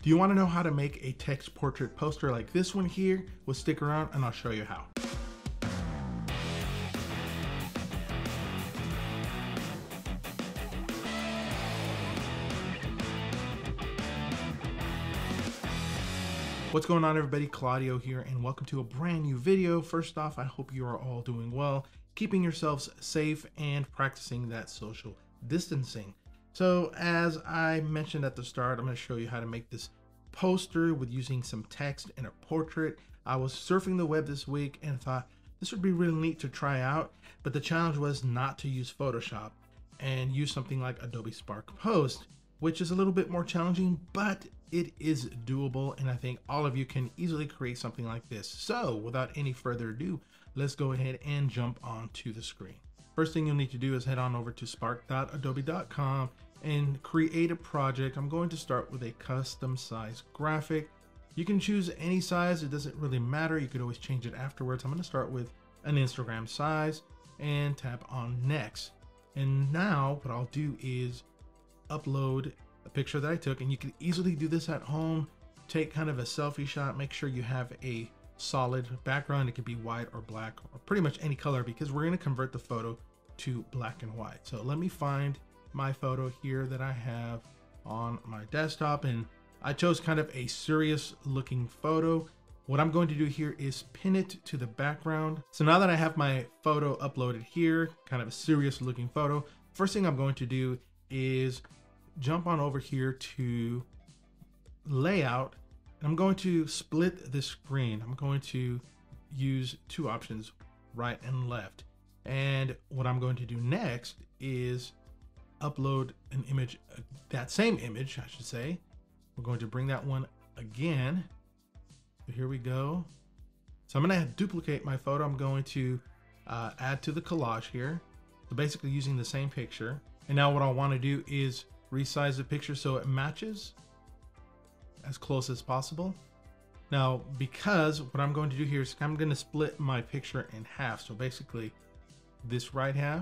Do you want to know how to make a text portrait poster like this one here? Well, stick around and I'll show you how. What's going on, everybody? Claudio here, and welcome to a brand new video. First off, I hope you are all doing well, keeping yourselves safe and practicing that social distancing. So as I mentioned at the start, I'm going to show you how to make this poster with using some text and a portrait. I was surfing the web this week and thought this would be really neat to try out, but the challenge was not to use Photoshop and use something like Adobe Spark Post, which is a little bit more challenging, but it is doable, and I think all of you can easily create something like this. So without any further ado, let's go ahead and jump onto the screen. First thing you'll need to do is head on over to spark.adobe.com and create a project. I'm going to start with a custom size graphic. You can choose any size, it doesn't really matter. You could always change it afterwards. I'm going to start with an Instagram size and tap on next. And now what I'll do is upload a picture that I took, and you can easily do this at home. Take kind of a selfie shot, make sure you have a solid background. It could be white or black or pretty much any color, because we're going to convert the photo to black and white. So let me find my photo here that I have on my desktop, and I chose kind of a serious looking photo. What I'm going to do here is pin it to the background. So now that I have my photo uploaded here, kind of a serious looking photo, first thing I'm going to do is jump on over here to layout. I'm going to split the screen. I'm going to use two options, right and left. And what I'm going to do next is upload an image, that same image, I should say. We're going to bring that one again. So here we go. So I'm going to duplicate my photo. I'm going to add to the collage here. So basically using the same picture. And now what I want to do is resize the picture so it matches as close as possible. Now, because what I'm going to do here is I'm going to split my picture in half. So basically this right half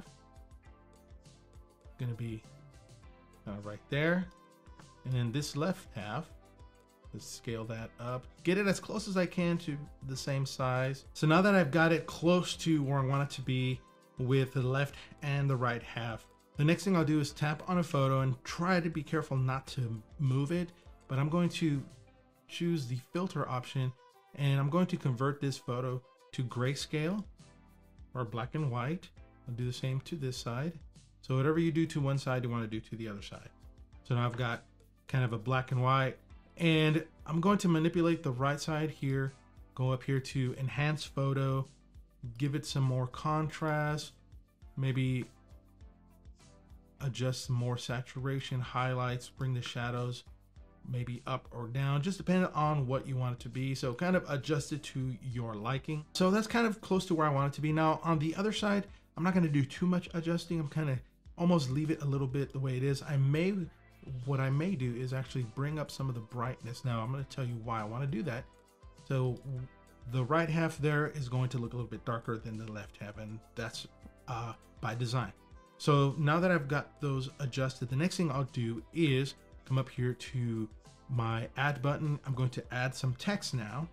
is going to be right there. And then this left half, let's scale that up, get it as close as I can to the same size. So now that I've got it close to where I want it to be with the left and the right half, the next thing I'll do is tap on a photo and try to be careful not to move it, but I'm going to choose the filter option, and I'm going to convert this photo to grayscale or black and white. I'll do the same to this side. So whatever you do to one side, you want to do to the other side. So now I've got kind of a black and white, and I'm going to manipulate the right side here, go up here to enhance photo, give it some more contrast, maybe adjust some more saturation, highlights, bring the shadows maybe up or down, just depending on what you want it to be. So kind of adjust it to your liking. So that's kind of close to where I want it to be. Now on the other side, I'm not going to do too much adjusting. I'm kind of almost leave it a little bit the way it is. What I may do is actually bring up some of the brightness. Now I'm going to tell you why I want to do that. So the right half there is going to look a little bit darker than the left half, and that's by design. So now that I've got those adjusted, the next thing I'll do is come up here to my add button. I'm going to add some text now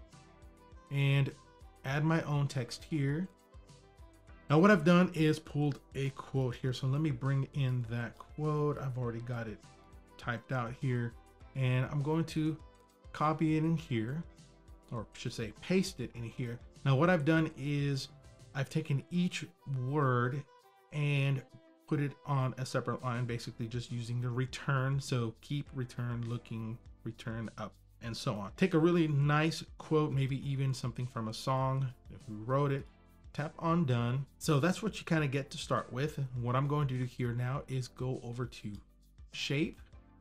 and add my own text here. Now what I've done is pulled a quote here. So let me bring in that quote. I've already got it typed out here, and I'm going to copy it in here, or I should say paste it in here. Now what I've done is I've taken each word and put it on a separate line, basically just using the return. So keep, return, looking, return, up, and so on. Take a really nice quote, maybe even something from a song if you wrote it, tap on done. So that's what you kind of get to start with. What I'm going to do here now is go over to shape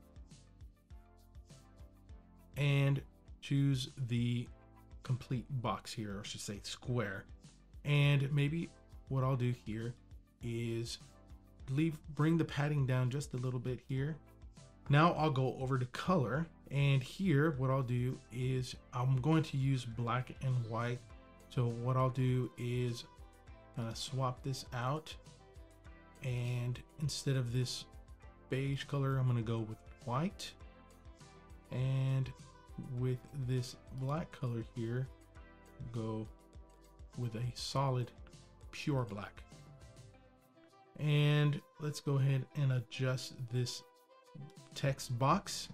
and choose the complete box here, or I should say square. And maybe what I'll do here is bring the padding down just a little bit here. Now I'll go over to color, and here what I'll do is I'm going to use black and white. So what I'll do is kind of swap this out, and instead of this beige color, I'm going to go with white, and with this black color here, go with a solid pure black. And let's go ahead and adjust this text box.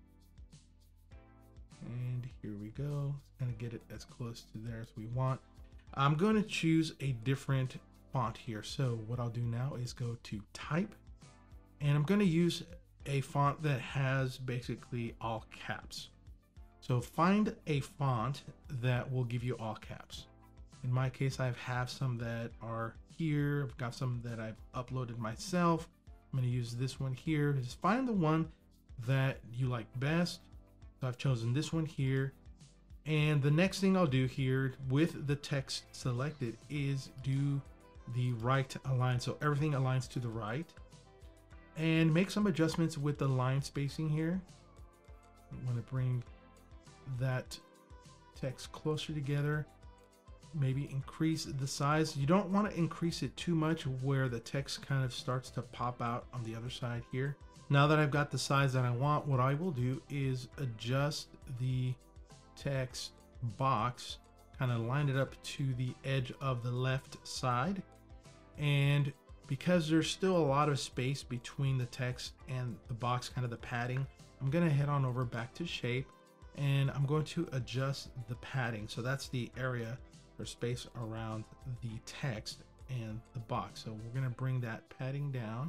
And here we go. Kind of get it as close to there as we want. I'm going to choose a different font here. So what I'll do now is go to type, and I'm going to use a font that has basically all caps. So find a font that will give you all caps. In my case, I have some that are here. I've got some that I've uploaded myself. I'm going to use this one here. Just find the one that you like best. So I've chosen this one here. And the next thing I'll do here with the text selected is do the right align. So everything aligns to the right, and make some adjustments with the line spacing here. I want to bring that text closer together. Maybe increase the size. You don't want to increase it too much where the text kind of starts to pop out on the other side here. Now that I've got the size that I want, what I will do is adjust the text box, kind of line it up to the edge of the left side. And because there's still a lot of space between the text and the box, kind of the padding, I'm going to head on over back to shape, and I'm going to adjust the padding. So that's the area or space around the text and the box. So we're going to bring that padding down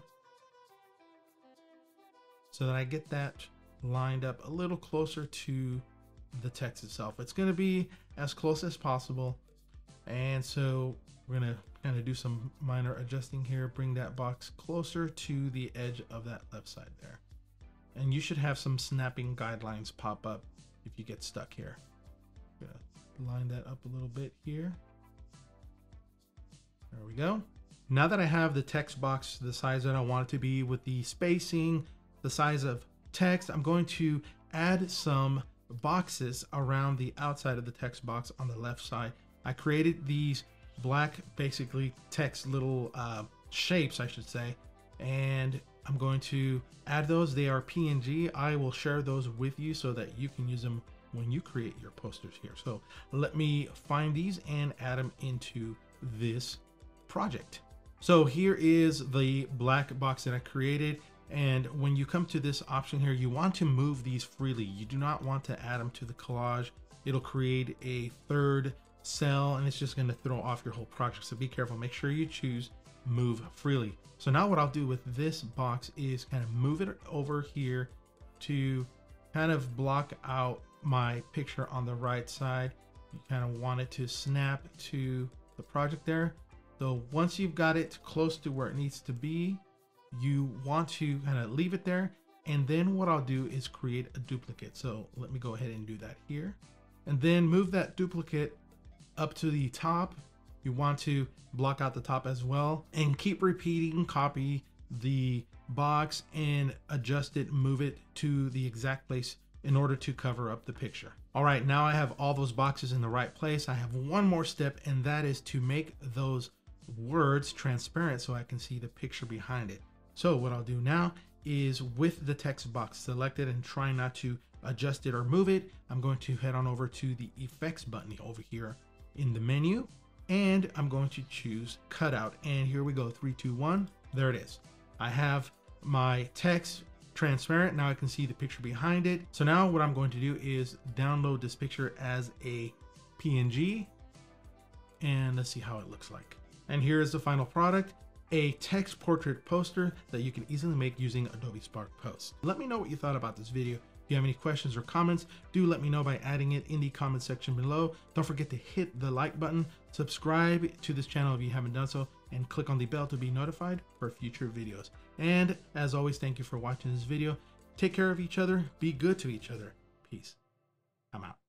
so that I get that lined up a little closer to the text itself. It's going to be as close as possible. And so we're going to kind of do some minor adjusting here, bring that box closer to the edge of that left side there. And you should have some snapping guidelines pop up if you get stuck here. I'm gonna line that up a little bit here. There we go. Now that I have the text box the size that I want it to be with the spacing, the size of text, I'm going to add some boxes around the outside of the text box on the left side. I created these black, basically text little shapes, I should say, and I'm going to add those. They are PNG. I will share those with you so that you can use them when you create your posters here. So let me find these and add them into this project. So here is the black box that I created. And when you come to this option here, you want to move these freely. You do not want to add them to the collage. It'll create a third cell and it's just going to throw off your whole project. So be careful. Make sure you choose move freely. So now what I'll do with this box is kind of move it over here to kind of block out my picture on the right side. You kind of want it to snap to the project there. So once you've got it close to where it needs to be, you want to kind of leave it there. And then what I'll do is create a duplicate. So let me go ahead and do that here. And then move that duplicate up to the top. You want to block out the top as well and keep repeating, copy the box and adjust it, move it to the exact place in order to cover up the picture. All right, now I have all those boxes in the right place. I have one more step, and that is to make those words transparent so I can see the picture behind it. So what I'll do now is with the text box selected and try not to adjust it or move it, I'm going to head on over to the effects button over here in the menu, and I'm going to choose cutout. And here we go, 3, 2, 1. There it is. I have my text transparent. Now I can see the picture behind it. So now what I'm going to do is download this picture as a PNG, and let's see how it looks like. And here is the final product, a text portrait poster that you can easily make using Adobe Spark Post. Let me know what you thought about this video. If you have any questions or comments, do let me know by adding it in the comment section below. Don't forget to hit the like button, subscribe to this channel if you haven't done so, and click on the bell to be notified for future videos. And as always, thank you for watching this video. Take care of each other, be good to each other. Peace. I'm out.